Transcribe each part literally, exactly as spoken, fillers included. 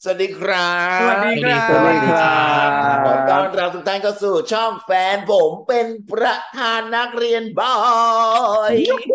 วัสดีครัสวัสดีบครัสวัสดีครับขอต้อนบรับทุกท่านเข้าสู่ช่องแฟนผมเป็นประธานนักเรียนบอย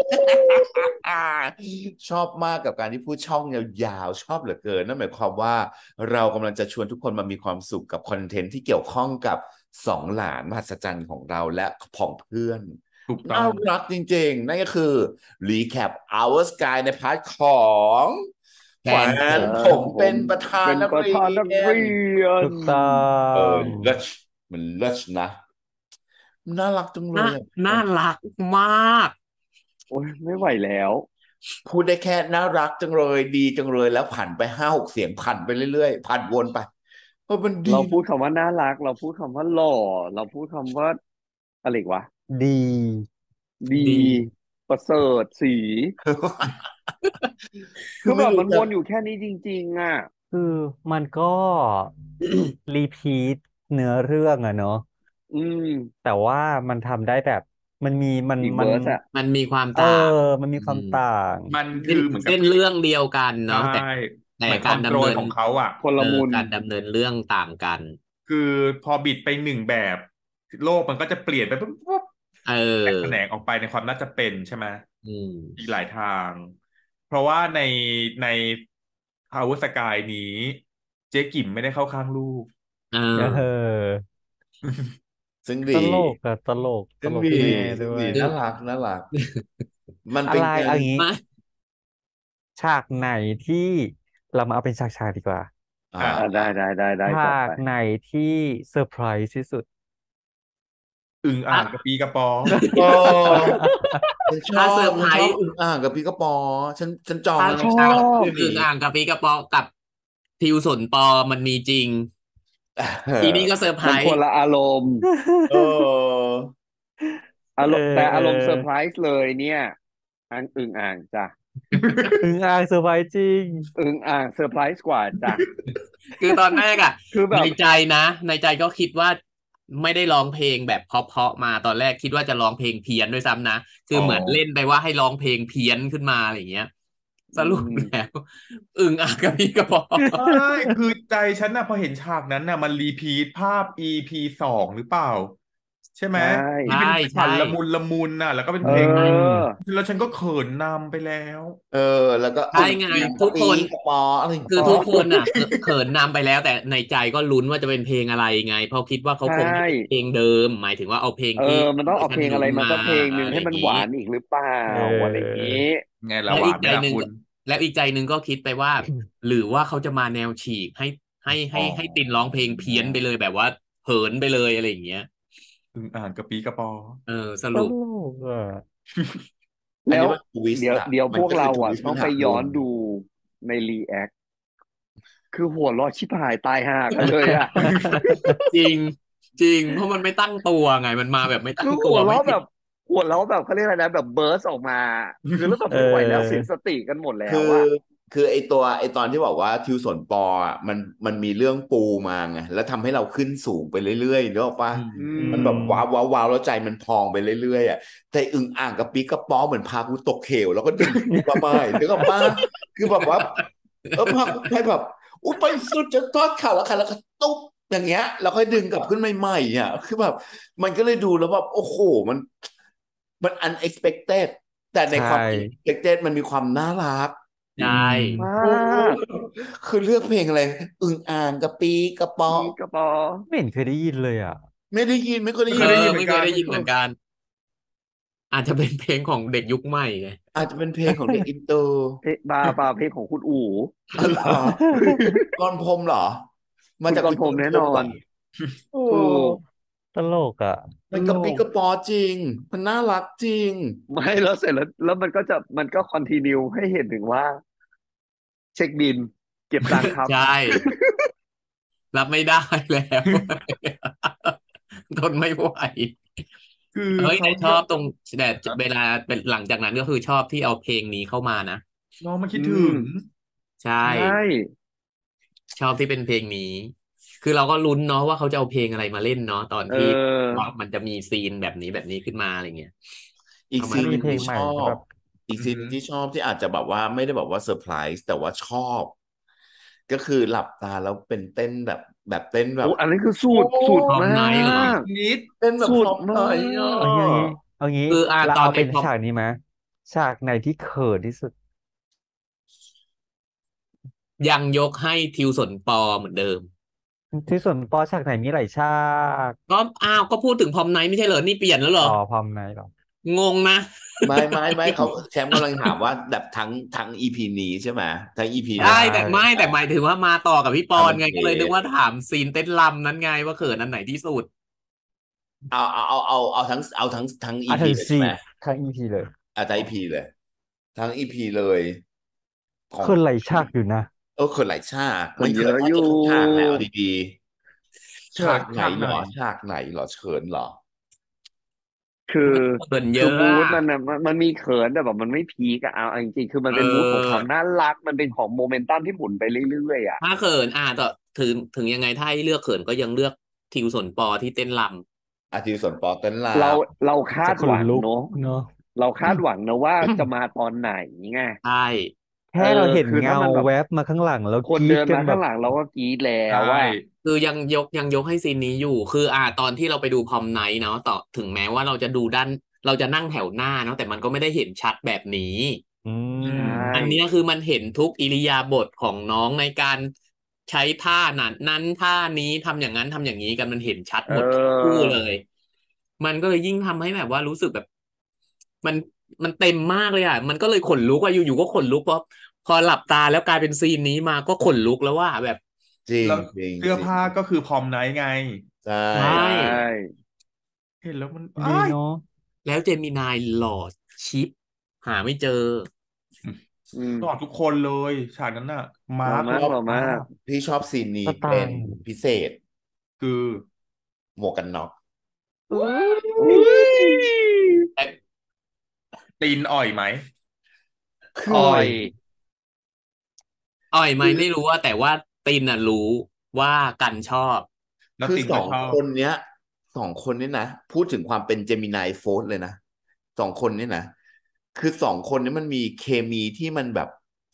ชอบมากกับการที่พูดช่องยาวๆชอบเหลือเกินนั่นหมายความว่าเรากำลังจะชวนทุกคนมามีความสุขกับคอนเทนต์ที่เกี่ยวข้องกับสองหลานมหัศจรรย์ของเราและของเพื่อนน่าถูกต้องรักจริงๆนั่นก็คือ Recap Our Sky ในพาร์ทของแฟแฟนผนมผมผเป็นมประธานเป็นนักเรีประธานนักยนเรียนถูกต้อเอองเลิศมันเลิศนะน่ารักจังเลน่ายอ่ะน่ารักมากโอ้ยไม่ไหวแล้วพูดได้แค่น่ารักจังเลยดีจังเลยแล้วผ่านไปห้าหกเสียงผ่านไปเรื่อยๆผ่านวนไปเพราะมันดีเราพูดคำว่าน่ารักเราพูดคำว่าหล่อเราพูดคำว่าอะไรอีกวะดีดีดีประเสริฐสีคืคือแบบมันอไม่รู้จะวนอยู่แค่นี้จริงๆอ่ะคือมันก็รีพีทเนื้อเรื่องอะเนาะอืมแต่ว่ามันทำได้แบบมันมีมันอีกมันเวอร์สอ่ะมันมีความเออต่างมันมีอืมความต่างมันเส้นคือเหมือนกับเส้นเรื่องเดียวกันใช่เนาะแต่แต่เหมือนคการดำเนินอนโทรลของเขาอ่ะคนเออละมุนการดำเนินเรื่องต่างกันคือพอบิดไปหนึ่งแบบโลกมันก็จะเปลี่ยนไปปุ๊บปุ๊บเอแตกแขนองออกไปในความน่าจะเป็นใช่ไหมอืมอีกหลายทางเพราะว่าในใน Power Sky นี้เจ๊กิ๋มไม่ได้เข้าข้างลูกเอเอออซึ่งตดีลกอะตลกตซึ่งดีลกแม่ซึ่งด้วยดีน่ารักน่ารักมันอะไรเป็นการเอางี้ไม่ฉากไหนที่เรามาเอาเป็นฉากๆดีกว่าอ่าอ่ะอ่าได้ได้ได้ได้ฉจัดไปากไหนที่เซอร์ไพรส์ที่สุดอึ่งอ่าถ้างกระปีกระปอโอ้ฉันชอถ้าเซอบฉันชอบร์ไพรส์อึ่งอ่างกับพี่กระปอฉันฉันจองถ้าแล้วชอนะฉันรับบคืนนี้อึ่งอ่างกับปีกระปองกับทิวสนปอมันมีจริงเออีนี่อก็เซอร์ไพรมันคส์นละอารมณ์เอออารเออมณ์แต่เอออารมณ์เซอร์ไพรส์เลยเนี่ยอังอึ่งอ่างจ้ะอึ่งอ่างเซอร์ไพรส์จริงอึ่งอ่างเซอร์ไพรส์กว่าจ้ะคือตอนแรกอ่ะคือแบบในใจนะในใจก็คิดว่าไม่ได้ร้องเพลงแบบเพราะๆมาตอนแรกคิดว่าจะร้องเพลงเพี้ยนด้วยซ้ำนะคือ๋ออเหมือนเล่นไปว่าให้ร้องเพลงเพี้ยนขึ้นมาอะไรอย่างเงี้ยสอืรุปมแล้วอึ่งอ่างกับพี่กระบอกไม่คือใจฉันนะพอเห็นฉากนั้นน่ะมันรีพีทภาพ อี พี สองหรือเปล่าใช่ไหมใช่ที่ใช่เป็นใช่ฉันละมุนละมุนน่ะแล้วก็เป็นเเพลงใช่ออแล้วฉันก็เขินนำไปแล้วเออแล้วก็อึ่งใช่ไงอ่างกับปีทุกคนกระปออะไรอย่างเงี้ยคือทุกคนอ่ะเขเขินนำไปแล้วแต่ในใจก็ลุ้นว่าจะเป็นเพลงอะไรไงเพราะคิดว่าเขาใช่คงไม่เป็นเพลงเดิมหมายถึงว่าเอาเพลงเออที่มันต้องเวอร์ชันเอาเพลงอะไรนู้นมามาสักเพลงหนึ่งอะไรอย่างนี้ให้มันหวานอีกหรือเปล่าเอะไรอย่างออนี้ไงละแล้วหวานไหมอีกใจหนึ่งล่ะคุณแล้วอีกใจหนึ่งก็คิดไปว่าหรือว่าเขาจะมาแนวฉีกให้ให้อ๋ให้อให้ตินร้องเพลงเพี้ยนไปเลยแบบว่าเหินไปเลยอะไรอย่างเงี้ยอึ่งอ่างกระปีกระปอเออสตรุปลกอ่ะแล้วอันนี้มันทวิสเดี๋ยวต์อ่ะเดี๋ยวพวกมันก็คือเราอ่ะทวิสต์ต้องไปมันหักมุมย้อนดูในรีแอคคือหัวเรอชิบหายตายห่ากันเลยอ่ะจริงจริงเพราะมันไม่ตั้งตัวไงมันมาแบบไม่ตั้งตัคือหัวเราะวไม่คิดแบบหัวเราะแบบเขาเรียกอะไรนะแบบเบิร์สออกมาคือแล้วแบบเไม่ไหวแล้วเสียออสติกันหมดแล้คือวอ่ะคือไอตัวไอตอนที่บอกว่าทิวสนปออ่ะมันมันมีเรื่องปูมาไงแล้วทำให้เราขึ้นสูงไปเรื่อยๆนึกออกปะอืมอือืมันแบบมว้าวมว้าวว้าวแล้วใจมันพองไปเรื่อยๆอ่ะแต่อึ่งอ่างกับปีกกระป๋อเหมือนพากูตกเหวแล้วก็ดึงกูมาใหม่นึกออกปะคือแบบว่าเออพากูไปแบบอุ้ยไปสุดจะทอดเข่าแล้วค่ะแล้วก็ตุ๊บอย่างเงี้ยแล้วค่อยดึงกลับขึ้นใหม่ๆอ่ะคือแบบมันก็เลยดูแล้วแบบโอ้โหมันมัน unexpected แต่ในใช่ความ unexpected มันมีความน่ารักใช่อืมมโอ้ากคือเลือกเพลงอะไรอึ่งอ่างกะปีกระเปาะอีกระปอไม่เห็นเคยได้ยินเลยอ่ะไม่ได้ยินไม่เคยได้ไม่เคเออยินยได้ยินเหมือนกันไม่เคยได้ยินเออเหมือนกันอาจจะเป็นเพลงของเด็กยุคใหม่ไงอาจจะเป็นเพลงของเด็กอินเตอร์เพลงบาบาเพลงของคุณอู๋อ๋อเหรอกรพรหมเหรอมาคุณจากคุณกกรพรหมแน่รพรหมเหรอนอนโอ้ถูกตลกอ่ะมันโลกระปีกกระปอจริงมันน่ารักจริงไม่แล้วเสร็จแล้วแล้วมันก็จะมันก็คอนติเนียให้เห็นถึงว่าเช็คบินเก็บตังค์ครับใช่รับไม่ได้แล้วทนไม่ไหวคือเฮ้ยเขาแต่ชอบตรงแต่เวลาเป็นหลังจากนั้นก็คือชอบที่เอาเพลงนี้เข้ามานะน้องมาคิดอืถึมงใช่ใช่ชอบที่เป็นเพลงนี้คือเราก็ลุ้นเนาะว่าเขาจะเอาเพลงอะไรมาเล่นเนาะตอนเที่ออว่ามันจะมีซีนแบบนี้แบบนี้ขึ้นมาอะไรเงี้ยอีกเอามาเล่นซีนหนึ่งถ้ามีเพลงใหม่ที่ชอบก็แบบอีกอือหือซีนหนึ่งที่ชอบที่อาจจะแบบว่าไม่ได้แบบว่าเซอร์ไพรส์แต่ว่าชอบก็คือหลับตาแล้วเป็นเต้นแบบแบบเต้นแบโอ้บอันนี้คือสุโอ้ดสุดพร้อมมาไนท์เหรอกนิดเต้นแบบพสุดมาร้อมไหนอ่ะกเอางี้เอางี้เอางี้คืออ่าเราตอนเอาในเป็นพร้อมฉากนี้ไหมฉากไหนที่เขินที่สุดยังยกให้ทิวสนปอเหมือนเดิมที่ส่วนปอฉากไหนมีหลายฉากก็อ้าวก็พูดถึงพร้อมไนท์ไม่ใช่เหรอนี่เปลี่ยนแล้วเหรออ๋อพร้อมไหนหรองงนะไม่ไม่ไม่เขาแชมป์กำลังถามว่าแบบทั้งทั้งอีพีนี้ใช่ไหมทั้งอีพีใช่นี้แต่ไม่แต่หมายถึงว่ามาต่อกับพี่ปอนไงโอเคก็เลยนึกว่าถามซีนเต้นรำนั้นไงว่าเขินอันไหนที่สุดเอาเอาเอาเอาเอาทั้งเอาทั้งทั้งอีอ่ะพีถึงเลยใช่สี่ไหมทั้งอีพีเลยอาทั้งอีพีเลย ทั้งอีพีเลยของคือหลายฉากอยู่นะเออเขินหลายฉากเขิมันนเยเขินอะแทอบ ยู่จะทุกฉากแหละเอาดีๆเฉิฉาน กไหนฉากเหไหรนอฉากไหนเหรอเฉินเหรอคือเขินเยคืออะมูดอะมันน่ะมันมันมีเขินแต่แบบมันไม่พีกอะเอาเอาจริงๆคือมันเอเป็นมูดของความอน่ารักมันเป็นของโมเมนตัมที่หมุนไปเรื่อยๆอะถ้าเขินอ่าแต่ถึงถึงยังไงถ้าให้เลือกเขินก็ยังเลือกทิวสนปอที่เต้นรอาทิตย์สนปอเต้นลาเราวเราคาจะดขหนวังลุกเนอะเนอะเราคาดหวังนะว่าจะมาตอนไหนไงำใช่เอแค่เราอเห็นคือถ้าเงามันแบบแวบมาข้างหลังแล้วคนกรี๊เดิดนกันมาแบข้าบงหลังเราก็กรี๊ดแล้ใช่วว่าคือยังยกยังยกให้ซีนนี้อยู่ คืออ่าตอนที่เราไปดูพรอมไนท์เนาะต่อถึงแม้ว่าเราจะดูด้านเราจะนั่งแถวหน้าเนาะแต่มันก็ไม่ได้เห็นชัดแบบนี้อือืมมใช่อันเนี้ยคือมันเห็นทุกอิริยาบถของน้องในการใช้ท่านั้นนั้นท่านี้ทำอย่างนั้นทำอย่างนี้กันมันเห็นชัดเอหมดทุกคู่อเลย มันก็เลยยิ่งทำให้แบบว่ารู้สึกแบบ มันมันเต็มมากเลยอ่ะ มันก็เลยขนลุกอ่ะอยู่ๆก็ขนลุกเพราะพอหลับตาแล้วกลายเป็นซีนนี้มาก็ขนลุกแล้วว่าแบบจริงแล้วจริงเสื้อจริงผ้าก็คือพรอมไนท์ไงใช่ใช่ใช่เห็นแล้วมันดีอ้ายเนาะแล้วเจมินายหล่อชิป หาไม่เจออืมหล่อทุกคนเลยฉากนั้นน่ะหล่มาอร์คมาหกล่อหล่อมามาก กพี่ชอบซีนนี้สไตเป็นล์พิเศษคือหมวกกันน็อกอุ๊ยแต่ตีนอ่อยไหมคืออ่อะอไรยอ่อยไหมคือไม่รู้ว่าแต่ว่าตินน่ะรู้ว่ากันชอบแล้วคือตินสก็องชอบคนเนี้ยสองคนนี้นะพูดถึงความเป็นเจมินายโฟร์เลยนะสองคนนี้นะคือสองคนนี้มันมีเคมีที่มันแบบ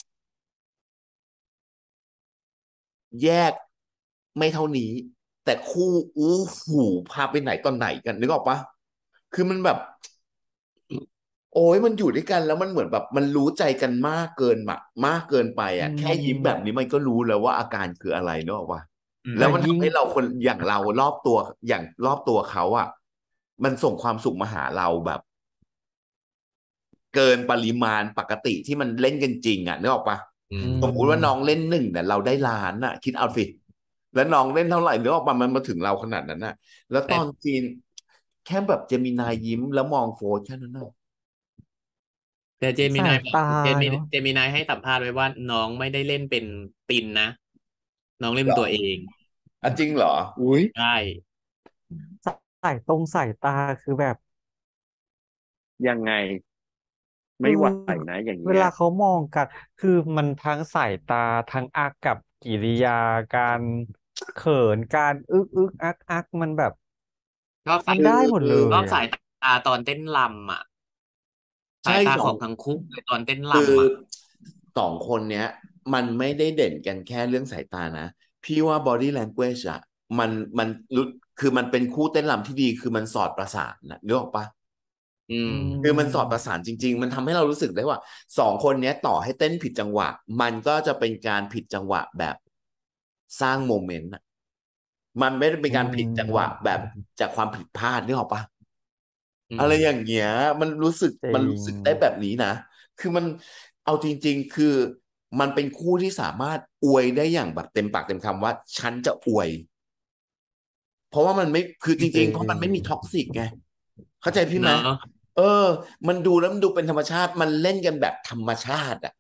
แยกไม่เท่านี้ แต่คู่อู้หูพาไปไหนตอนไหนกันนึกออกปะคือมันแบบ โอ้ยมันอยู่ด้วยกันแล้วมันเหมือนแบบมันรู้ใจกันมากเกินมากมากเกินไปอือ่ะ แค่ยิ้มแบบมนี้มันก็รู้แล้วว่าอาการคืออะไรนึกออกปะอืมแล้วแต่มันยิ่งทำให้เราคนอย่างเรารอบตัวอย่างรอบตัวเขาอ่ะ มันส่งความสุขมาหาเราแบบ เกินปริมาณปกติที่มันเล่นกันจริงอ่ะนึกออกปะอือืมสมมุติว่าน้องมเล่นหนึ่งเนี่ยเราได้ล้านอ่ะ คิดเอาสิแล้วน้องเล่นเท่าไหร่นึกออกปะมันมาถึงเราขนาดนั้นน่ะ แล้วแต่ตอนจีน แค่แบบเจมินายยิ้มแล้วมองโฟร์แค่นั้นน่ะแต่เจมิสานายยบอกตาเจมิเนาะเจมินายให้สัมภาษณ์ไว้ว่าน้องไม่ได้เล่นเป็นตินนะ น้องเล่นเหเป็รนอตัวเองอ่ะจริงเหรออุ๊ยใช่สายตรงสายตาคือแบบยังไงคืไม่อไหวนะ อย่างเวเงี้ยลาเขามองกัน คือมันทั้งสายตาทั้งอากับกิริยาการเขินการอึกอึกอักอักมันแบบชอบมัสายนได้หมดเลชอย บอะสายตาตอนเต้นรำอ่ะใช่สายตาสอของ งทั้งคู่เลยตอนเต้นคือรำอ่ะสองคนเนี้ย มันไม่ได้เด่นกันแค่เรื่องสายตานะ พี่ว่า body language อ่ะ มันมันรู้คือมันเป็นคู่เต้นรำที่ดี คือมันสอดประสานนะนึกออกปะอือืมคือมันสอดมประสานจริง ๆ มันทำให้เรารู้สึกได้ว่าสองคนเนี้ยต่อให้เต้นผิดจังหวะ มันก็จะเป็นการผิดจังหวะแบบสร้างโมเมนต์อะมันไม่ได้เป็นอืการผิดจังหวะแบบมจากความผิดพลาดนึกออกปะอือะไรมอย่างเงี้ย มันรู้สึกจริมันงรู้สึกได้แบบนี้นะ คือมันเอาจริง ๆ คือมันเป็นคู่ที่สามารถอวยได้อย่างแบบเต็มปากเต็มคำว่าฉันจะอวย เพราะว่ามันไม่ คือจจริริง ๆ เพราะมันไม่มีงท็อกซิกไง เข้าใจพี่ไหเนมาะเออ มันดูแล้วมันดูเป็นธรรมชาติ มันเล่นกันแบบธรรมชาติอะ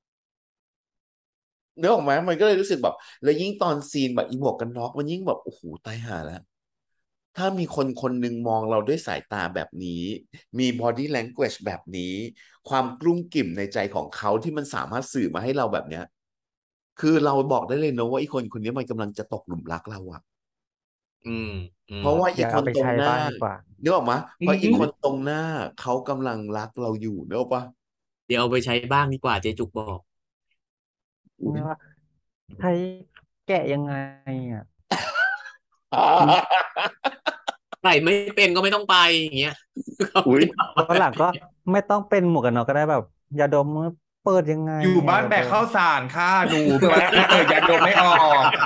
นึกออกไหม มันก็เลยรู้สึกแบบ แล้วยิ่งตอนซีนแบบอีหมวกกันน็อก มันยิ่งแบบ โอ้โฮ ตายห่าแล้ว ถ้ามีคนคนหนึ่งมองเราด้วยสายตาแบบนี้ มี body language แบบนี้ ความกลุ้มกลิ่มในใจของเขาที่มันสามารถสื่อมาให้เราแบบเนี้ย คือเราบอกได้เลยเนาะว่าไอ้คนคนนี้มันกำลังจะตกหลุมรักเราอะอืม อืเพมราะว่าออียากคเอานไปตรใชง้ หน้าบ้างดีกว่านึกออกไหมอืเพราะอีมคนตรงหน้าเขากำลังรักเราอยู่ นึกออกเปล่า? เดี๋ยวเอาไปใช้บ้างดีกว่า เจ๊จุกบอกอุ๊ยไม่ว่าใช้แกะยังไงอ่ะใส่ไม่เป็นก็ไม่ต้องไปอย่างเงี้ยเขาอุ้ยไม่ทำวันหลังก็ไม่ต้องเป็นหมวกกันน็อกก็ได้แบบยาดมเปิดยังไงอยู่บ้านยาแบดกมข้าวสารค่ะหนูบ้านเปิดยาดมไม่ออก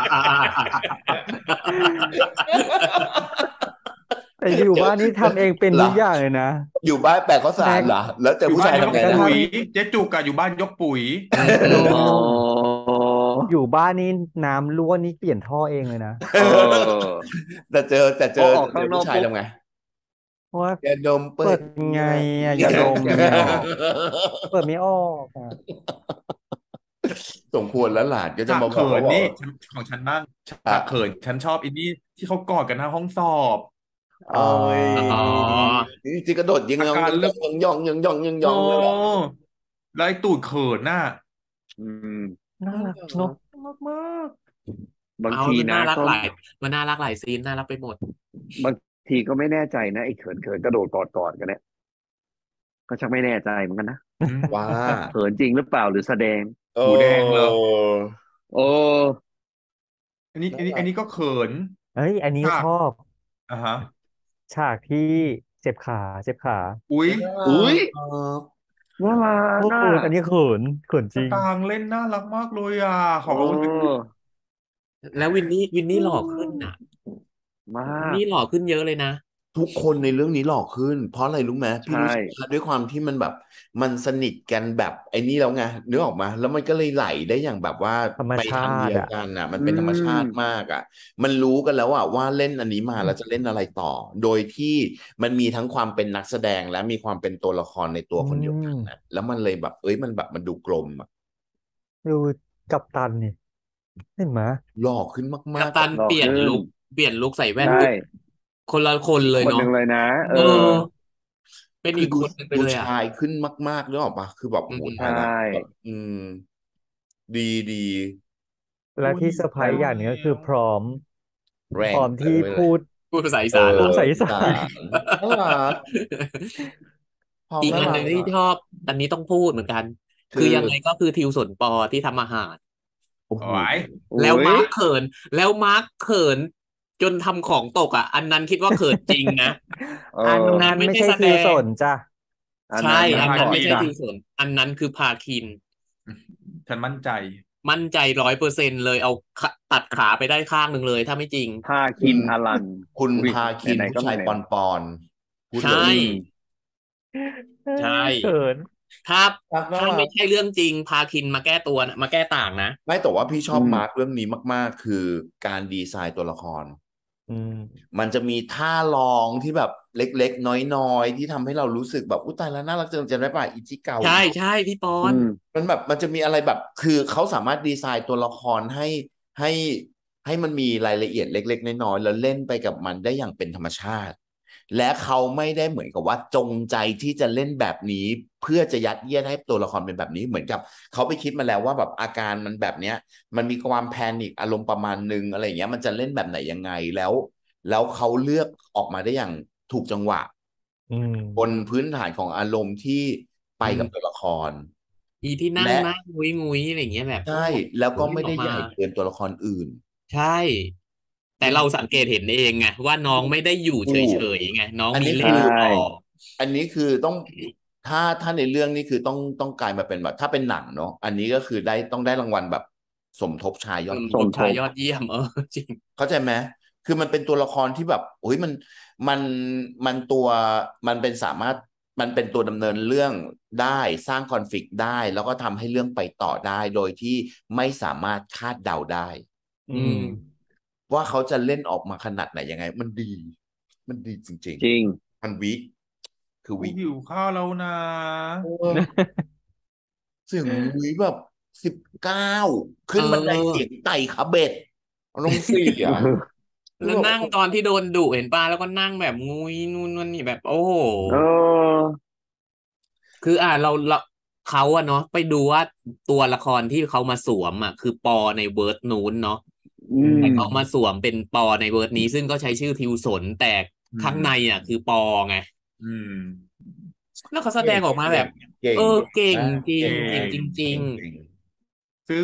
แต่อยู่บ้านนี้ทำเองเป็นเหรทุอกอย่างเลยนะอยู่บ้านแปลกข้าวสารแม็กเหรอแล้วเจออยู่ผู้บ้านชายยทำกไงกระนะทั่งปุ๋ยเจ๊จุกอะอยู่บ้านยกปุ๋ยโนอ๋ออยู่บ้านนี้น้ำรั่วนี่เปลี่ยนท่อเองเลยนะเออแต่เจอแต่เจพออออกเจข้างอนอผู้กชายปุ๊บทำไงเพราะว่ายาดมเปิเปิดดยังไงอะแกะยาดมแกะไม่เนี่ยออกเปิดไม่ออกอะสมควรแล้วหลานก็จะฉากมาบอเขิกนว่านี่ว่าฉันของฉันบ้างฉอ่ะากเขินฉันชอบอินนี่ที่เขากอดกันหน้าห้องสอบเอ้ยอ๋อจริงๆกระโดดยิงอายองการยิงเริ่มยองยองยองยองยโนองเลยเหรอแล้วไอ้ตูดเขินน่ะอืมน่าน่ารักรักเนอะน่ารักมากบางเอาทีมันนะน่ารักก็หลายมันน่ารักหลายซีนน่ารักไปหมดบางทีก็ไม่แน่ใจนะไอ้เขินเขินกระโดดกอดกอดกันเนี่ยก็ชักไม่แน่ใจเหมือนกันนะอืมว่าเขินจริงหรือเปล่าหรือแสดงโอ้หมูแดงเหรอโอ้อันนี้อัน่านนี้รัอันกนี้ก็เขินเอ้ย อันนี้ฉากชอบอ่ะฮะฉากที่เจ็บขาเจ็บขาอุ๊ยน่าอุ้ยรักน่ารักโอ้อ่ะอันนี้เขินเขินสจริงตางค์เล่นน่ารักมากเลยอ่ะขโอ้องเอาแล้ววินนี่วินนี่หล่อขึ้นอ่ะมาวินกนี่หล่อขึ้นเยอะเลยนะทุกคนในเรื่องนี้หล่อขึ้น เพราะอะไรรู้ไหมพี่ใช่รู้สึกว่าด้วยความที่มันแบบ มันสนิทกันแบบไอ้นี่แล้วไงนึกออกมาแล้วมันก็เลยไหลได้อย่างแบบว่าธรรมไปชาทางเดีติยวอ่ะกันอ่ะ มันอืเป็นธรรมชาม ติมากอ่ะ มันรู้กันแล้วอ่ะว่าเล่นอันนี้มาแล้วจะเล่นอะไรต่อ โดยที่มันมีทั้งความเป็นนักแสดงและมีความเป็นตัวละครในตัวอืคนเดียวกันมอ่ะ แล้วมันเลยแบบ เอ้ยมันแบบมันดูกลมอ่ะดูกัปตันนี่เห็นไหมหล่อขึ้นกัมาปกๆตักับนหล่อเปลี่ยนขึ้นลุคเปลี่ยนลุคใส่แว่นใช่ปุ๊บคนละคนเลยคนหเนาะนึ่งเลยนะ เอเอออ เป็นคือีอก ดูคนหนึ่งไปดูเลยอ่ะชายขึ้นมากๆนึกออกปะคือแบบอืโอ้โหมตายใช่ละแบบอืม ดีดีและโอ้ยที่หิเซอวร์ไพรข้าส์วอย่างหนึงแล้ก็คือวพร้อมแรพร้งอมเอที่อเลยพูดพูดภาษาอีเอสานอเหรพูดอภาษาอีอีสาสาน นน่ารักพร้อมอีกน่าอันหรันึ่กงที่อ่ะชอบ อันนี้ต้องพูดเหมือนกันคืคืออยังไงก็คือทิวสนปอที่ทำอาหารโอ้โหโอ้ยโอ้แล้วยมาร์คเขิน แล้วมาร์คเขิน จนทำของตกอ่ะ อันนั้นคิดว่าเขินจริงนะเออันอนั้นไม่ไม่ใช่ใช่แสทิดวสงนจ้ะอันใช่นั้นอันพานั้นไม่คินใช่จ้ะทิวสน อันนั้นคือพาคินฉันมั่นใจมั่นใจร้อยเปอร์เซ็นต์เลยเอาขะตัดขาไปได้ข้างหนึ่งเลย ถ้าไม่จริงพาคุคิณนอลันคุณอุ้ยพาคินไหนๆก็ผู้ชายไหนปอนปอนพูดใช่เลยอืมใช่เขินถ้ารักน่าถ้ารัไม่กใช่เรื่องจริง พาคินมาแก้ตัวนะมาแก้ต่างนะไม่แต่ว่าพี่ชอือบมมาร์คเรื่องนี้มาก ๆ คือการดีไซน์ตัวละครอืมมันจะมีท่าลองที่แบบเล็ก ๆ น้อย ๆ ที่ทำให้เรารู้สึกแบบอุ๊ยตายแล้วน่ารักจังจำได้ป่ะอิจิเกาใช่ใช่พี่ปออืนมมันแบบมันจะมีอะไรแบบ คือเขาสามารถดีไซน์ตัวละครให้ให้ให้มันมีรายละเอียดเล็ก ๆ น้อย ๆ แล้วเล่นไปกับมันได้อย่างเป็นธรรมชาติ และเขาไม่ได้เหมือนกับว่าจงใจที่จะเล่นแบบนี้ เพื่อจะยัดเยียดให้ตัวละครเป็นแบบนี้เหมือนกับเขาไปคิดมาแล้วว่าแบบอาการมันแบบเนี้ย มันมีความแพนิคอารมณ์ประมาณนึงอะไรอย่างเงี้ยมันจะเล่นแบบไหนยังไงแล้ว แล้วเขาเลือกออกมาได้อย่างถูกจังหวะอืมบนพื้นฐานของอารมณ์ที่ไปอืกับมตัวละครอีที่นั่งและนะงุ้ยงุ้ยอะไรอย่างเงี้ยแบบใช่โอ้แล้วก็เล่ไม่นอได้อกมาใหญ่เกินตัวละครอื่นใช่ แต่เล่นเราสังเกตเห็นเองไงว่าน้องไม่ได้อยู่ถูเฉกยๆไงน้องอันมีนี้เล่คืนอใช่ต่ออันนี้คือต้องถ้าถ้าในเรื่องนี้คือต้องต้องกลายมาเป็นแบบถ้าเป็นหนังเนาะอันนี้ก็คือได้ต้องได้รางวัลแบบสมทบชายยอสดมเยี่ทยบมชายยอดเยี่ยม เออ จริงเข้าใจไหมคือมันเป็นตัวละครที่แบบโอ้ยมันมันมันตัวมันเป็นสามารถมันเป็นตัวดำเนินเรื่องได้สร้างคอนฟ lict ได้แล้วก็ทำให้เรื่องไปต่อได้โดยที่ไม่สามารถคาดเดาได้อือืมมว่าเขาจะเล่นออกมาขนาดไหนยังไง มันดี มันดีจริงจริงๆ มันวิคือกูวิหิวข้าวแล้วนะเออเสียงวิแบบสิบเก้าขึ้นเออบันไดเสียงไต่ขาเบ็ดอารมณ์เสียแล้วนั่งตอนที่โดนดุเห็นป่ะแล้วก็นั่งแบบงุยนู่นนั่นนี่แบบ โอ้โหเออคืออ่าเราเราเขาอะเนาะไปดูว่าตัวละครที่เขามาสวมอะคือปอในเวิร์ดนู้นเนาะอืมแต่เขามาสวมเป็นปอในเวิร์ดนี้ ซึ่งก็ใช้ชื่อทิวสนแต่อืมข้างในอะคือปอไงอืมแล้วเขาแสดงออกมาแบบเก่งเออเก่งมากจริงเก่งเก่งจริงเก่งซึ่ง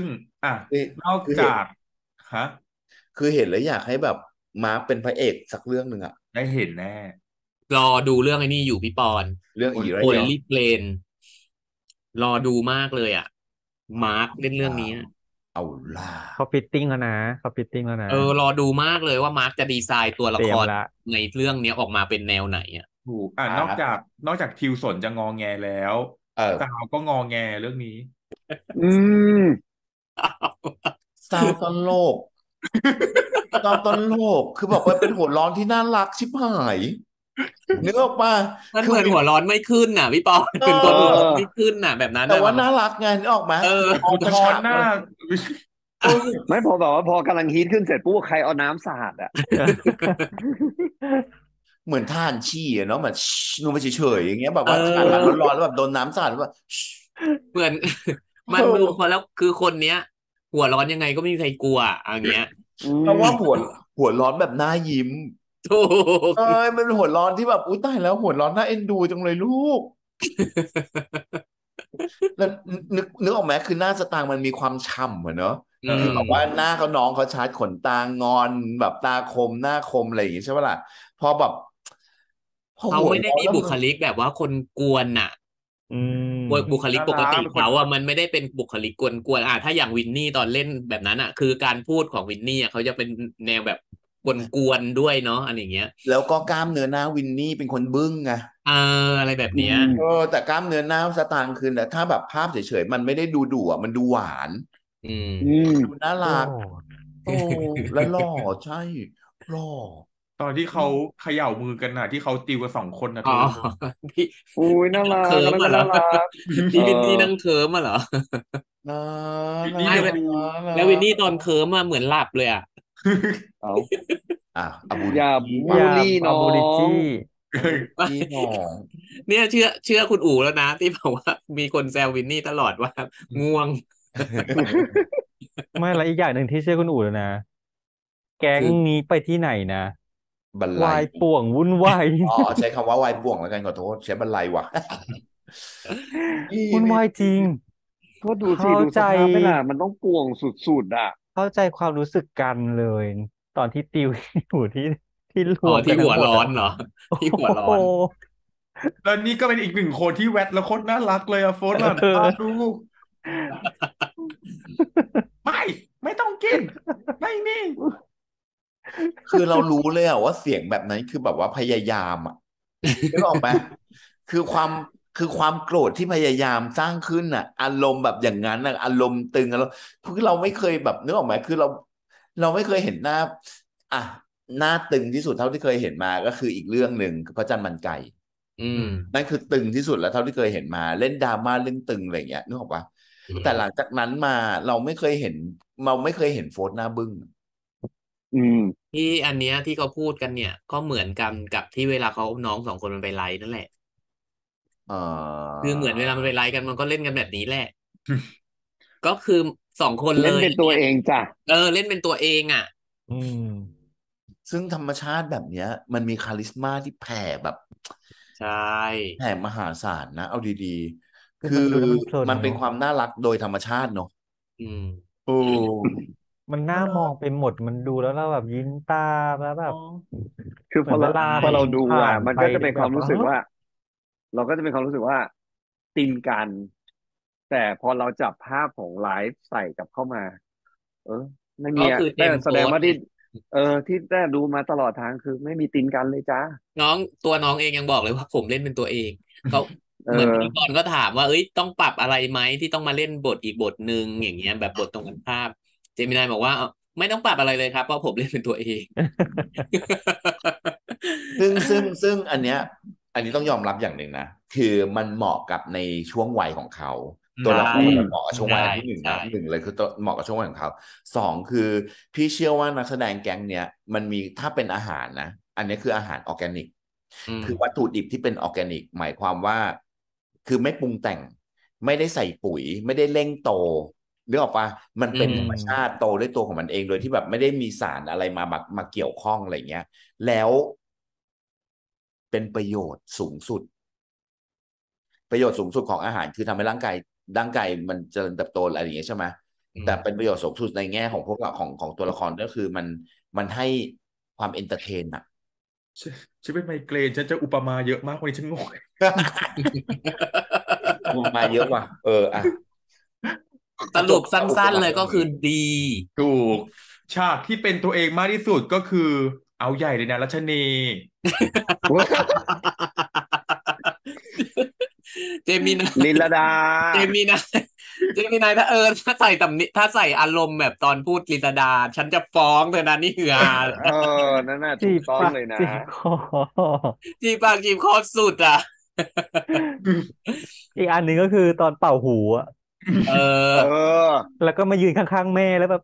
อ่ะคือนอกคือเห็จาน กฮะคือเห็นแล้วอยากให้แบบมาร์คเป็นพระเอกสักเรื่องหนึ่งอะได้เห็นแน่รอดูเรื่องไอ้นี่อยู่พี่ปอนเรื่องอีไรโอเหรอลิเพลนรอดูมากเลยอ่ะ มาร์คเล่นเรื่องนี้อะเอาล่ะเขาฟิตติ้งแล้วนะเขาฟิตติ้งแล้วนะเออรอดูมากเลยว่ามาร์คจะดีไซน์ตัวละเตรีคยมรละในเรื่องเนี้ยออกมาเป็นแนวไหนอ่ะถูกอ่ะอ่ะนอกจาก นอกจากทิวสนจะงอแงแล้วเออซาวก็งอแงเรื่องนี้อืมซาวตลก ซาวตลก คือบอกว่าเป็นหัวร้อนที่น่ารักชิบหายนึกออกมามันคืเหมือนวินหัวร้อนไม่ขึ้นน่ะพี่ปอนเอเป็นคนหัวร้อนอไม่ขึ้นน่ะ แบบนั้นแต่น่ะว่ามันน่ารักไงนึกออกมาเออมองอุทกระธฉาร กณ์หน้าเลย เออไม่พอแบบว่าพอกำลังฮีทขึ้นเสร็จปุ๊บใครเอาน้ำสาดอ่ะเหมือนทานชี่อะเนาะเหมือนนูไปเฉยๆอย่างเงี้ยแบบเอว่าทานมาอร้อนๆแล้วแบบโดนน้ำสาดแล้วแบบเหมือน มัเอนดูอพอแล้วคือคนเนี้ย หัวร้อนยังไงก็ไม่มีใครกลัวอะอย่างเงี้ยอืเพราะมว่าหัวหัวร้อนแบบน่ายิ้มถูกเอ้ยมันเป็นหัวร้อนที่แบบอุ้ยตายแล้วหัวร้อนน่าเอ็นดูจังเลยลูก แล้วนึกนึกออกไหมคือหน้าสตางค์มันมีความฉ่ำอะเนาะอืคือมแบบว่าหน้าเขาน้องเขาชัดขนตางอนแบบตาคมหน้าคมอะไรอย่างงี้ใช่ปะล่ะพอแบบพอเขาหัวไม่ได้ร้อนมีแล้วบุมันคลิกแบบว่าคนกวนน่ะอืมบุคลิกน่าปกรักติเป็นคนเขาอะมันไม่ได้เป็นบุคลิกกวนๆอ่ะถ้าอย่างวินนี่ตอนเล่นแบบนั้นอะคือการพูดของวินนี่อะเขาจะเป็นแนวแบบกวนๆด้วยเนาะอะไรอย่างเงี้ยแล้วก็กล้ามเนื้อหน้าวินนี่เป็นคนบึ้งไงเอออะไรแบบอืเนี้ยมเออแต่กล้ามเนื้อหน้าสตางค์คือแต่ถ้าแบบภาพเฉยๆมันไม่ได้ดูดุอ่ะมันดูหวานอืมอืมดูน่าโอ้รักโอ้แล้วหล่อใช่หล่อตอนที่เขาเขย่ามือกันน่ะ ที่เขาติวกันสองคนน่ะอ๋เธออที่อุ้ยน่ารักเคิอัร์นมนั้นอะก็เหรอน่ารักที่เอวินนี่อนั่งเคิร์มอะเหรอนะวินนะนี่ไม่เดี๋ยวแล้วนะแล้ววินนี่ตอนเคิร์มอะเหมือนหลับเลยอะเอาอ่ะอาบูอย่าริบูอย่าลลี่เอาน้อบูลิจี้งอาบูริน้องเนี่ยเชื่อเชื่อคุณอู๋แล้วนะ ที่บอกว่ามีคนแซววินนี่ตลอดว่าง่วงไม่และอีกอย่างหนึ่งที่เชื่อคุณอู๋เลยนะ แก๊งคือนี้ไปที่ไหนนะบันไลวายป่วงวุ่นวายอ๋อใช้คำว่าวายป่วงแล้วกันขอโทษใช้บันไลว่ะ นี่วุ่นนี่วายจริงก็ดูสิเข้าดูสใจภาพไม่ล่ะมันต้องป่วงสุดๆอ่ะเข้าใจความรู้สึกกันเลย ตอนที่ติว อยู่ที่ที่รอ๋อวมกัที่นทั้หังวหมดร้ออะนเหรอโอ้ที่หัวร้โหอนแล้วนี่ก็เป็นอีกหนึ่งคนที่แวดแล้วโคตรน่ารักเลยอะโฟนหลังเออตาดู ไม่ ไม่ต้องกิน ไม่มีคือเรารู้เลยอะว่าเสียงแบบนั้นคือแบบว่าพยายามอะนึกออกไหมคือความคือความโกรธที่พยายามสร้างขึ้นอะอารมณ์แบบอย่างนั้นอะอารมณ์ตึงแล้วคือเราไม่เคยแบบนึกออกไหมคือเรา เราไม่เคยเห็นหน้าอ่ะหน้าตึงที่สุดเท่าที่เคยเห็นมาก็คืออีกเรื่องหนึ่งคือพระจันทร์มันไก่อืมนั่นคือตึงที่สุดแล้วเท่าที่เคยเห็นมาเล่นดราม่าเรื่องตึงอะไรอย่างเงี้ยนึกออกปะอืมแต่หลังจากนั้นมาเราไม่เคยเห็น เราไม่เคยเห็นโฟร์หน้าบึ้งอืมที่อันเนี้ยที่เขาพูดกันเนี่ย ก็เหมือนกันกับที่เวลาเขาน้องสองคนมันไปไลฟ์นั่นแหละเอ่อคือเหมือนเวลามันไปไลฟ์กันมันก็เล่นกันแบบนี้แหละ ก็คือสองคนเลเล่นยเป็นตัวเนี่ยเองจ้ะเออเล่นเป็นตัวเองอ่ะอืมซึ่งธรรมชาติแบบเนี้ย มันมีคาลิสมาที่แผ่แบบใช่แผ่มหาศาลนะเอาดีๆคือคืมันอดูแล้วมันเพลินมันเป็นเนอะความน่ารักโดยธรรมชาติเนอะอืมโอ้มันน่ามองไปหมดมันดูแล้วเราแบบยิ้มตามแล้วแบบคือเหพมืออนเราเวลาพอเรามันดูผ่าอ่ะนมันไปก็จะเป็นคแบวามบรู้สึกฮะว่า เราก็จะเป็นความรู้สึกว่าตินกัน แต่พอเราจับภาพของไลฟ์ใส่กลับเข้ามา เออ ไม่มีก็อะคือเต็แต่มแสโพดงสต์ว่าเลที่ยเออ ที่ได้ดูมาตลอดทางคือไม่มีตินกันเลยจ้าน้องตัวน้องเองยังบอกเลยว่าผมเล่นเป็นตัวเองเขาเอเหมือนอพิธีกรก็ถามว่า เอ้ยต้องปรับอะไรไหมที่ต้องมาเล่นบทอีกบทหนึ่งอย่างเงี้ยแบบบทตรงกันข้ามเจมินายบอกว่าเอาไม่ต้องปรับอะไรเลยครับเพราะผมเล่นเป็นตัวเองซึ่งซึ่งซึ่งอันเนี้ย อันนี้ต้องยอมรับอย่างหนึ่งนะ คือมันเหมาะกับในช่วงวัยของเขา ตัวละครใช่มันเหมาะกับช่วงวัยใช่ที่หนึ่งใช่นะหนึ่งเลยคือตัวเหมาะกับช่วงวัยของเขาสองคือพี่เชื่อว่านักแสดงแก๊งเนี้ยมันมีถ้าเป็นอาหารนะ อันนี้คืออาหารออร์แกนิกอืมคือวัตถุดิบที่เป็นออร์แกนิก หมายความว่า คือไม่ปรุงแต่ง ไม่ได้ใส่ปุ๋ย ไม่ได้เร่งโตนึกออกปะมันเป็นอืมธรรมชาติโตด้วยตัวของมันเองโดยที่แบบไม่ได้มีสารอะไรมามามาเกี่ยวข้องอะไรเงี้ย แล้วเป็นประโยชน์สูงสุด ประโยชน์สูงสุดของอาหารคือทำให้ร่างกายร่างกายมันเจริญเติบโตอะไรอย่างเงี้ยใช่ไหมอืมแต่เป็นประโยชน์สูงสุดในแง่ของพวกเราของของตัวละครก็คือมันมันให้ความเอนเตอร์เทนอะฉันฉันเป็นไมเกรนฉันจะอุปมาเยอะมากวันนี้ฉันงงมาเยอะว่ะเอออ่ะสรุปสั้นๆเลยก็คือดีถูกฉากที่เป็นตัวเองมากที่สุดก็คือเอาใหญ่เลยนะรัชนีเจมินายลินลดาเจมินายเจมินายถ้าเออถ้าใส่ตำหนิถ้าใส่อารมณ์แบบตอนพูดลินดา ฉันจะฟ้องเธอนะนี่เหือเออนั่นน่ะจีถูบกต้องปากเลยนะจีบคอจีบปากจีบคอสุดอ่ะอีกอันหนึ่งก็คือตอนเป่าหูอะเออเออแล้วก็มายืนข้างๆแม่แล้วแบบ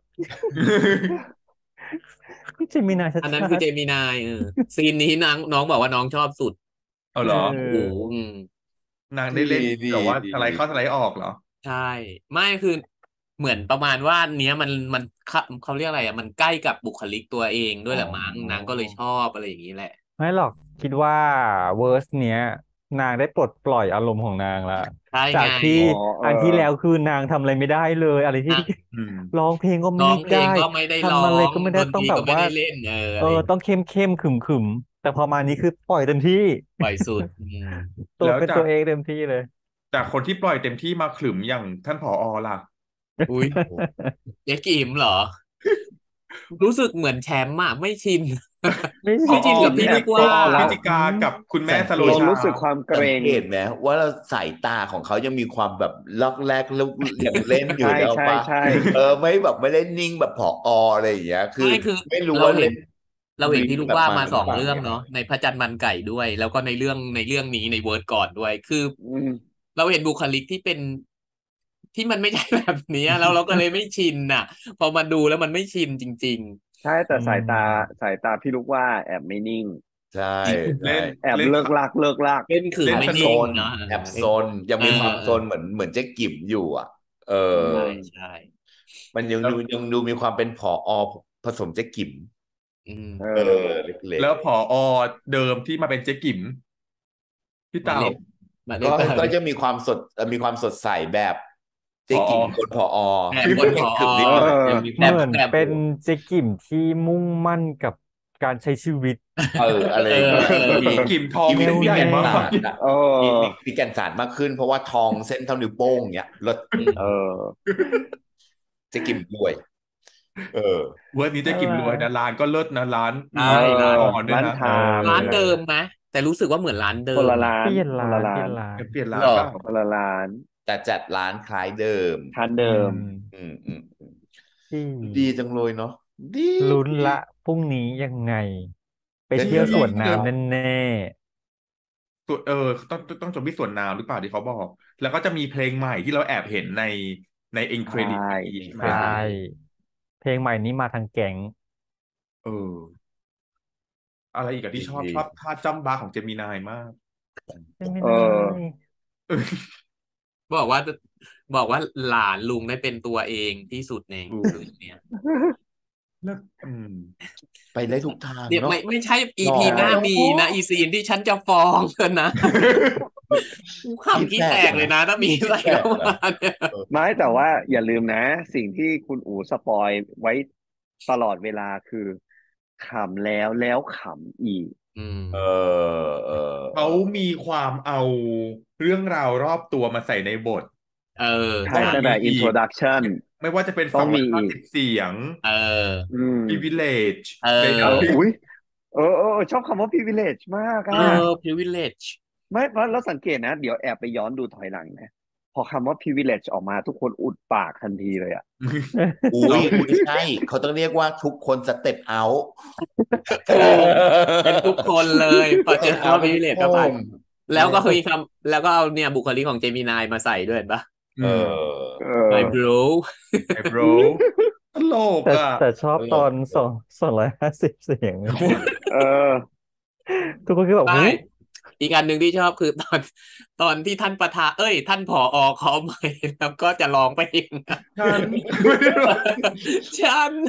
เจมินายชัอันนั้นดคือเจมินายเออซีนนี้นางน้องบอกว่าน้องชอบสุดเอาเหรอเอโอ้อโหอืมนางได้เล่นดีดีแบบว่าดีสไลด์เข้าสไลด์ออกเหรอใช่ ไม่คือเหมือนประมาณว่าเนี้ยมันมันเขาเขาเรียกอะไรอ่ะมันใกล้กับบุคลิกตัวเองด้วยแหละมั้งนางก็เลยชอบอะไรอย่างนี้แหละไม่หรอกคิดว่าเวอร์สเนี้ย นางได้ปลดปล่อยอารมณ์ของนางละใช่จากไงที่อ๋อเอออัอันที่แล้วคือนางทำอะไรไม่ได้เลย อะไรที่นางอืมร้องเพลงก็ไม่ร้องเพลงได้ก็ไม่ได้ร้อทำอะไรงก็ไม่ดได้นต้ตองรีแบก็บไม่ว่าได้เล่นเอออะเอไรอต้องเข้มเข้มขึมขึมๆ แต่พอมานี้คือปล่อยเต็มที่ปล่อยสุดอืมตัวแล้วเป็นจากตัวเองเต็มที่เลยจากคนที่ปล่อยเต็มที่มาขลุ่มอย่างท่านผอล่ะอุ้ยเจ๊กิมเหรอ รู้สึกเหมือนแชมป์อ่ะไม่ชินไม่ผอไม่ชินกับพี่แอบลูกว่าเราพิจิกากับคุณแม่สโลเราชารู้สึกความเกรสังงเกตไหมว่าเราสายตาของเขายังมีความแบบล็อกแรกแล้วยังเล่นอยู่ใช่แล้วใช่ปะใช่เออไม่แบบไม่ได้นิ่งแบบผออะไรอย่างเงี้ยคือไม่คือไม่รู้เราว่าเห็เล่นนเราเห็นพี่ลูกว่ามาสองแบบเรื่องเนาะในพระจันทร์มันไก่ด้วย แล้วก็ในเรื่องในเรื่องนี้ในเวิร์ดก่อนด้วย คืออืมเราเห็นบุคลิกที่เป็นที่มันไม่ใช่แบบเนี้ยแล้วเราก็เลยไม่ชินน่ะ พอมาดูแล้วมันไม่ชินจริงใช่แต่อืมสายตาสายตาพี่ลูกว่าแอบไม่นิ่งใช่เล่ใช่นแอบเล่นเลิกลากเลิกลากๆ เล่นขืนเล่นไม่แอบสโซนิ่งนเนาะแอบโซนยังมีความเออโซนเหมือนเหมือนเจ๊กิ๋มอยู่อ่ะ เออใช่ใช่มันยังดูยังดูมีความเป็นผอผสมเจ๊กิ๋มอืมเอเอออเล็กแล้วผอเดิมที่มาเป็นเจ๊กิ๋มพี่หมายเต่าเลขหมายๆเลก็ขเก้าก็จะมีความสดเอ่อมีความสดใสแบบเจ๊กิ๋มผอคนผอแบบคนผอขึมนิดหน่อยเออยังมีเหแต่มือนแต่เป็นเจ๊กิ๋มที่มุ่งมั่นกับการใช้ชีวิตเอออะไรอเอย่าง อเงี้ยเออมีกิ๋มทองมีแน่วมีใหญ่แก่นมาสาก รอะเออมีมีมีแก่นสารมากขึ้น เพราะว่าทองเส้นเท่านิ้วโป้งเงี้ยรถอืมเออเจ๊กิ๋มรวย เออเวิร์ดนี้เจ๊กิ๋มรวยนะร้านก็เลิศนะร้านมีใช่เออก่อนด้วยร้านนะชาเออร้านเดิมไหมแต่รู้สึกว่าเหมือนร้านเดิคนมละร้านเปลี่ยนคนร้าละนเปร้าลี่ยนนร้านเปลี่ยนร้านเหรอเปล่าคนละร้านแต่จัดร้านคล้ายเดิมทานเดิมอืมอืมอืมอืมที่ดีจังเลยเนาะดีลุ้นละพรุ่งนี้ยังไง ไปก็เที่ยวเดี๋ยวสรอวนดูน้ำแน่ส่วนเออต้องต้องต้องจบที่สวนน้ำหรือเปล่าที่เขาบอก แล้วก็จะมีเพลงใหม่ที่เราแอบเห็นในในเอ็นเครดิตใช่ใช่ๆไหมใช่เพลงใหม่นี้มาทางแก๊งเออ อะไรอีกอะที่ชอบดีชอบท่าจ้ำบาของเจมินายมากใช่ไหมเอนะอเออบอกว่าบอกว่าหลานลุงได้เป็นตัวเองที่สุดในถูกเรื่องเนี้ยแล้วอืมไปได้ทุกทางเนี่ยเนาะไม่ไม่ใช่ อีหล่อพี หน้ามีนะอีซีนที่ฉันจะฟ้องกันนะ ขำขี้แตกเลยนะ ถ้ามีอะไรเข้ามาเนี่ยไม่แต่ว่าอย่าลืมนะ สิ่งที่คุณอู๋สปอยไว้ตลอดเวลาคือขำแล้วแล้วขำอีกอืมเออเออเขามีความเอาเรื่องราวรอบตัวมาใส่ในบทเออใช่ใช่ตั้งแต่มีอีก introduction ไม่ว่าจะเป็นต้สออง งมีร้อยห้าอีกสิบเสียงเอออืม privilege เออใดเอออุ้ยเออเออเออชอบคำว่า privilege มากเออ่ะอ privilege ไม่เพราะเราสังเกตนะ เดี๋ยวแอบไปย้อนดูถอยหลังนะ พอคำว่า privilege ออกมาทุกคนอุดปากทันทีเลยอ่ะๆอุ้ยไม่ใช่ เขาต้องเรียกว่าทุกคนสเต็ปเอาถูกเป็นทุกคนเลยพอเจอคำว่า privilege เข้าไป แล้วก็คือคำแล้วก็เอาเนี่ยบุคลิกของเจมินายมาใส่ด้วยเห็นปะเออเออ my bro ไอ้ bro ตลกแต่อ่ะแต่ชอบตลกตอนสองสองร้อยห้าสิบเสียงเออทุกคนคือแบบใช่หูอีกอันหนึ่งที่ชอบคือตอนตอนที่ท่านประธานเอ้ย ท่านผอเคาะไมค์แล้วก็จะร้องเพลงฉันฉัน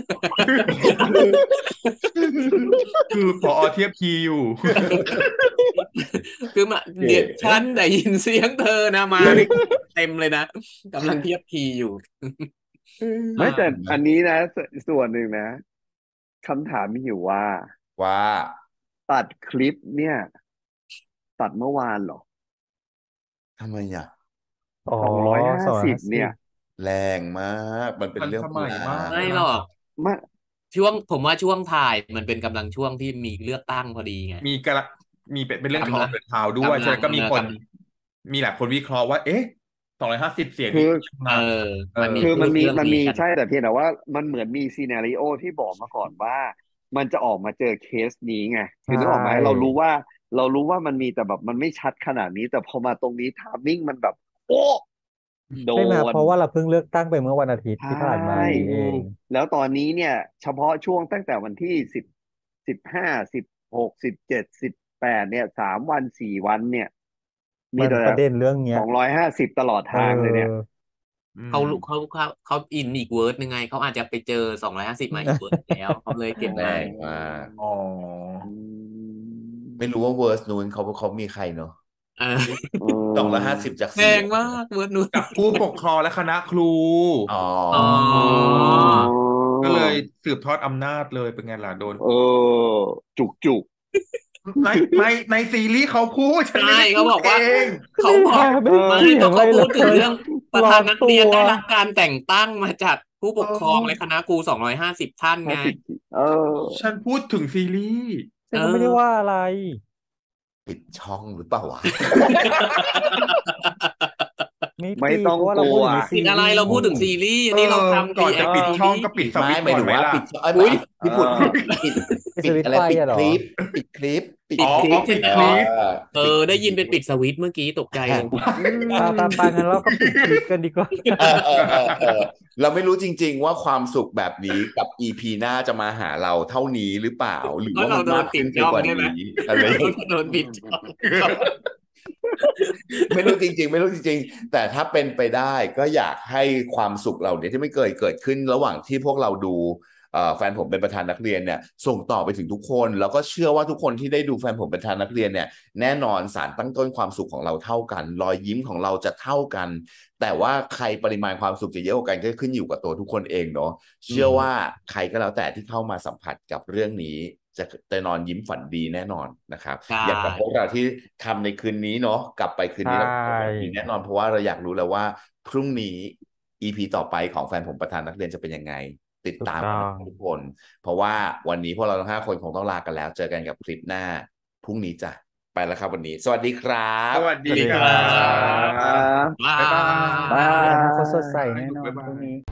คือพอเทียบคีย์อยู่คือมาเดี๋ยวฉันได้ยินเสียงเธอนะมานี่เต็มเลยนะกำลังเทียบคีย์อยู่ไม่แต่เห็นไหมอันนี้นะสส่วนหนึ่งนะคำถามมีอยู่ว่าว่าตัดคลิปเนี่ย ตัดเมื่อวานเหรอทำไมอ่ะอ๋อสองร้อยห้าสองร้อยสิบห้าสิเนี่ยบแรงมากมันเป็นทันเรื่องสเวมัยลามากไม่หรอกมาช่วงผมว่าช่วงถ่ายมันเป็นกำลังช่วงที่มีเลือกตั้งพอดีไงมีกระมีเป็นเป็นเรื่องทกำอลังงเดินทาวด้วยกำฉะลันั้งนก็มีเออคนกำมีหลายคนวิเคราะห์ว่า เอ๊ะสองร้อยห้าสิบเสียงคืนี่อยังเอมาอเอมันมีอคือพูมันดมีเรื่องมันนี้มีกันใช่แต่เพียงแต่ว่ามันเหมือนมีซีนาริโอที่บอกมาก่อนว่า มันจะออกมาเจอเคสนี้ไงใชคือนึกออกไหมเรารู้ว่า เรารู้ว่ามันมีแต่แบบมันไม่ชัดขนาดนี้ แต่พอมาตรงนี้ทามมิ่งมันแบบ โอ้อืมโดใช่ไหมนเพราะว่าเราเพิ่งเลือกตั้งไปเมื่อวันอาทิตย์ใช่ที่ผ่านมานี้เอถูงกแล้วตอนนี้เนี่ย เฉพาะช่วงตั้งแต่วันที่สิบสิบห้าสิบหกสิบเจ็ดสิบแปดเนี่ยสามวันสี่วันเนี่ย มีมันแต่ประเด็นเรื่องเนี้สยองร้อยห้าสิบตลอดเอทางเลยเนี่ยออืเขามรู้เขาเขาเขาอินอีกเวิร์ดนึงไงเขาอาจจะไปเจอสองร้อยห้าสิบมาอีกเวิร์ดแล้วเขาเลยเก็บแรมางมากอ๋ออืมไม่รู้ว่าเวอร์สนู้นเขาเขามีใครเนอะเออเอสองร้อยห้าอสิบจากแพสี่งมากเวิร์ดนู้นกับผู้ปกครองและคณะครูอ๋ออ๋อก็เลยสืบทอดอำนาจเลยเป็นไงล่ะโดนเออ จุกจุกในในในซีรีส์เขาพูดฉันใช่ไม่ได้เขาพูบดอกเอว่างเขาบอกแค่ไม่ไม่เถียก็งเขาอะไรพูดถึงเลยเรื่องประร้อธานนนักตัเรียนวได้รับการแต่งตั้งมาจากผู้ปเอกครองอและคณะครูสองร้อยห้าสิบท่านห้าไงสิบเออฉันพูดถึงซีรีส์ฉันเอก็ไม่ได้อว่าอะไรปิดช่องหรือเปล่าวะไม่ไม่ปิดต้องเพราะว่าก เราลัพูดวถึงในผิซีดอะไรรีเราพูดส์ถึงซีรีส์เอนี่เราอทำก่อนจะ react ปิดซีช่องรีส์ก็ปิดสไม่วิตช์หมายก่อนถึงไหมว่าล่ะปิดช่องเอ้ยอุ๊ยพี่พูดเออปิดปิดปิสดวิตช์อะไรไฟปิดอะเหรคอลิป ปิดคลิป ปิดปิดอ๋อคลิอ๋ปอปิดเอคลิปอเอปิดอคได้ลิยินเป็นปปิดสวิตช์เมื่อกี้ตกใจเลยปาปาปางั้นเราก็ปิดคลิปกันดีกว่าเออเออเออเออเราไม่รู้จริง ๆ ว่าความสุขแบบนี้กับ อี พี หน้าจะมาหาเราเท่านี้หรือเปล่า หรือเพราะว่าเรามันโดมาน กปิขึ้ดนไปช่องกว่าใช่ไหมนี้อะไรอย่างเราเงี้ยโดนปิดช่องไม่รู้จริง ๆ ไม่รู้จริง ๆ แต่ถ้าเป็นไปได้ก็อยากให้ความสุขเหล่านี้ที่ไม่เคยเกิดขึ้นระหว่างที่พวกเราดูเอ่อแฟนผมเป็นประธานนักเรียนเนี่ยส่งต่อไปถึงทุกคน แล้วก็เชื่อว่าทุกคนที่ได้ดูแฟนผมเป็นประธานนักเรียนเนี่ยแน่นอนสารตั้งต้นความสุขของเราเท่ากัน รอยยิ้มของเราจะเท่ากัน แต่ว่าใครปริมาณความสุขจะเยอะกว่ากันก็ขึ้นอยู่กับตัวทุกคนเองเนาะอืเชื่อมว่าใครก็แล้วแต่ที่เข้ามาสัมผัสกับเรื่องนี้ จะจะนอนยิ้มฝันดีแน่นอนนะครับใช่อย่างกับพวกเราที่ทำในคืนนี้เนาะกลับไปคืนใช่นี้เราฝันดีแน่นอนเพราะว่าเราอยากรู้แล้วว่าพรุ่งนี้ อี พี ต่อไปของแฟนผมประธานนักเรียนจะเป็นยังไง ติดถูกตามต้กัอน งนะทุกคน เพราะว่าวันนี้พวกเราทั้งห้าคนคงต้องลากันแล้ว เจอกันกับคลิปหน้าพรุ่งนี้จ้ะไปแล้วครับวันนี้ สวัสดีครัสบวัสสดีวัสดีคครัรับครับบ บ๊ายบายบายอนาคตสดใสแน่นอนบ๊ายบาพรุ่งยนี้